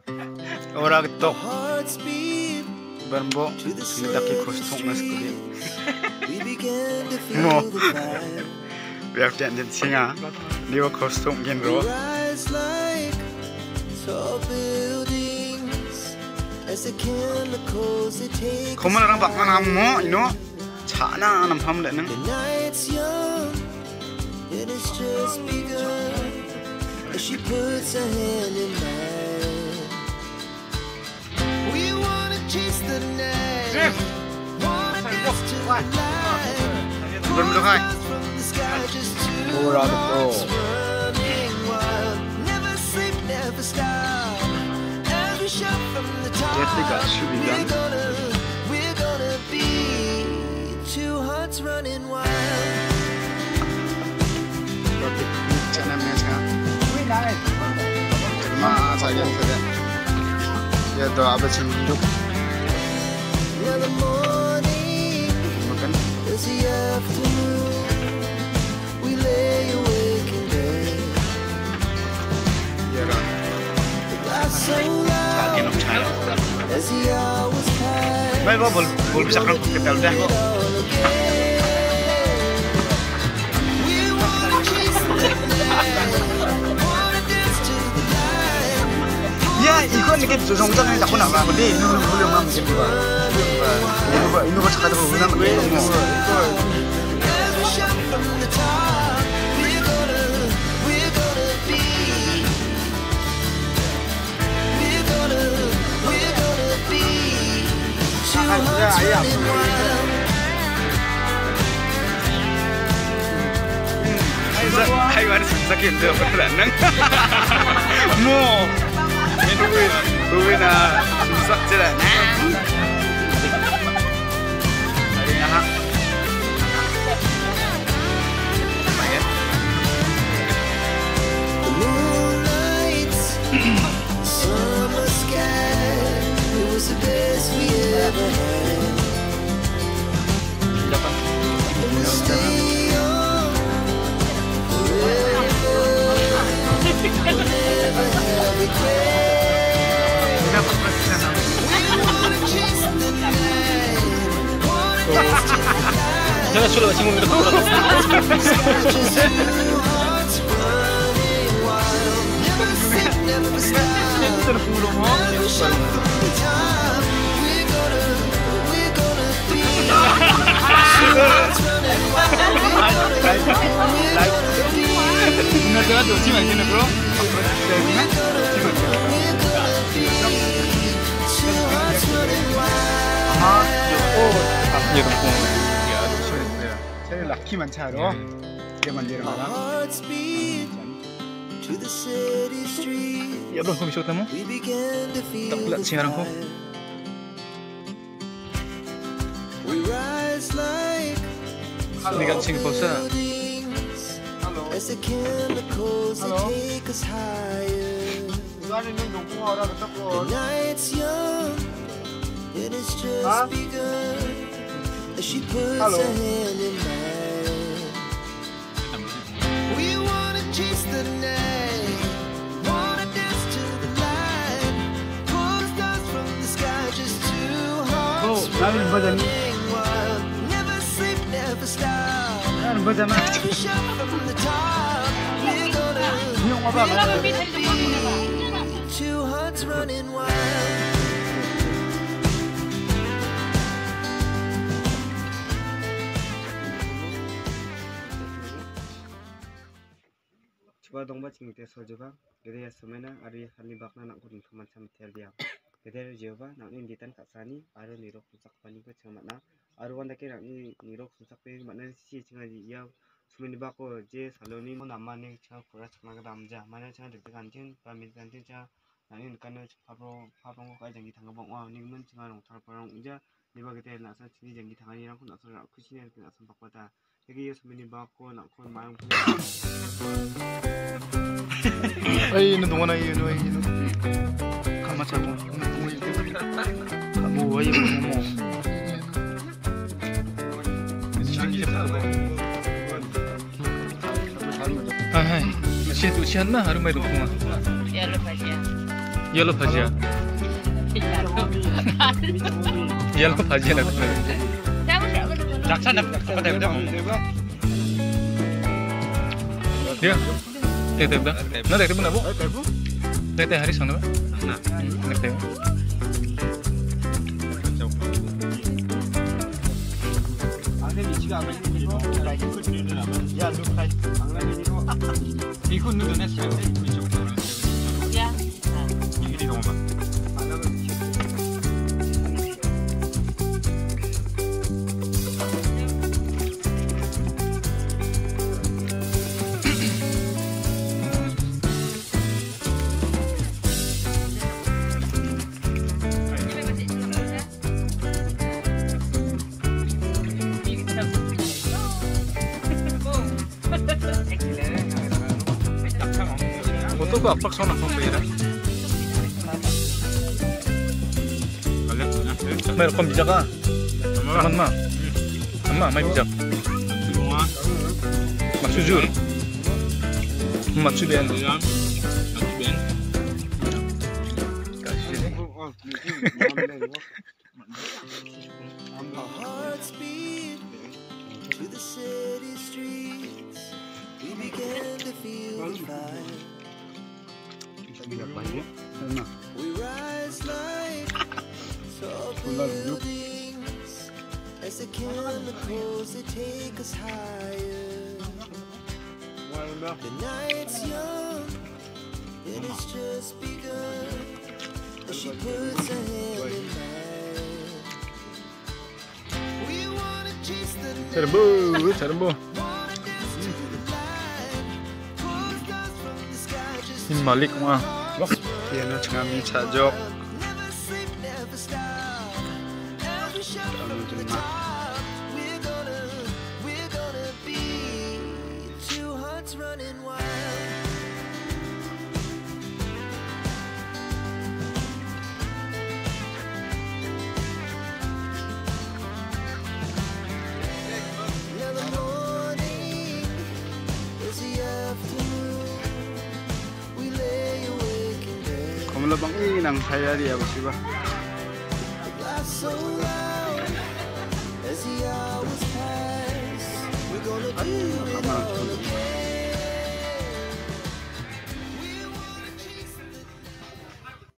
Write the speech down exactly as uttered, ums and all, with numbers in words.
Orang ketok. Berbo, sudah kaki kosong mas kuli. Mo, biar jangan singa, dia kosong genro. Kamu orang bakal kamu, ino, cana nampam deh neng. She puts her hand in mine. We wanna chase the night. Wanna dance to the light. Pull stars from the sky just two hearts running wild. Never sleep, never stop. Every shot from the top. We're gonna, we're gonna be two hearts running wild. Ma saya saja. Ya tu apa cenduk. Makan. Ya lah. Cari nak cari. Baik, boleh boleh bisa kalau kita udah kok. Ya, ikut ni kita susung jangan tak nak lah. Beli ini boleh mana mungkin juga. Ini buat ini buat cakap tu boleh nak beli semua. Ada ayam. Hai mana sakit tu berat nang. Mo. Ruin, ruin ah, susah je lah. Hari ni hak. Baik. Summer sky, it was the best we ever had. Dapat. Stay on forever. Never have regret. Jangan suruh macam itu. Benar-benar tu cuma ini bro. Oh, ya kampung. Ya, sorry saya. Saya laki macam tu. Dia mandiri mana? Ya bro, kau bisa tamu? Tak pula siaran kau. Ini kan Singapura sah. Hello. Hello. Tuan ini dukung orang betul. It is just huh? begun as she puts Hello. her hand in mine. We wanna chase the night, wanna dance to the light, pull stars from the sky, just two hearts oh, running wild. Never sleep, never stop. Every shot from the top, we're gonna be two hearts running wild. Coba dong baca kita sojoba, kita ya semena hari hari bakna nak kuring kaman sama terdia. Kita jawab nak ni ditan kat sani, ada nirok susak pani ke cuma mana, ada orang dak nak ni nirok susak pani mana si cuma dia semeni bako je saloni nama ni cuma kurang cuma kadam je, mana cuma dekat kantin, pamit kantin cuma, nanti kan pabro pabro kau jangan ditangkap orang, ni pun cuma orang thar orang je, ni bagi kita nak sana sini jangan ditangkap ni orang pun nak sana aku sini nak sana pakota. Jadi ya semeni bako nak kau main. Ay, ini dua mana ini, ini. Kamu macam kamu, kamu itu, kamu ay kamu. Hai, hai. Masih tu siapa? Harum baru kumah. Ya lepas ya. Yellow bhajia. Yellow bhajia nak tu. Jaksa nak apa dah dah. Dia. Teh teh dah. Nak teh pun nak bu? Teh teh hari sana. Nak. Nak teh. Ikut nunggu nasi. Ya. Ini di rumah. Foto ko apa sana pembira. Mer kom bijak ah. Teman mah. Amma mai bijak. Maksujur. Maksuben. We rise like tall buildings as the chemicals they take us higher. The night's young and it's just begun as she puts her hand in mine. We wanna chase the night, Serbu, serbu. wanna dance to the light, pull stars from the sky just Ini Malik mah. Wah, dia nak kami cajok. never sleep, never stop. Every shot from the top. We're gonna, we're gonna be two hearts running wild. Now the morning is the afternoon. We lay awake in bed. Kamu lebang ini nang saya dia bersih bah. Laugh so loud as the hours pass. We're gonna do it all again.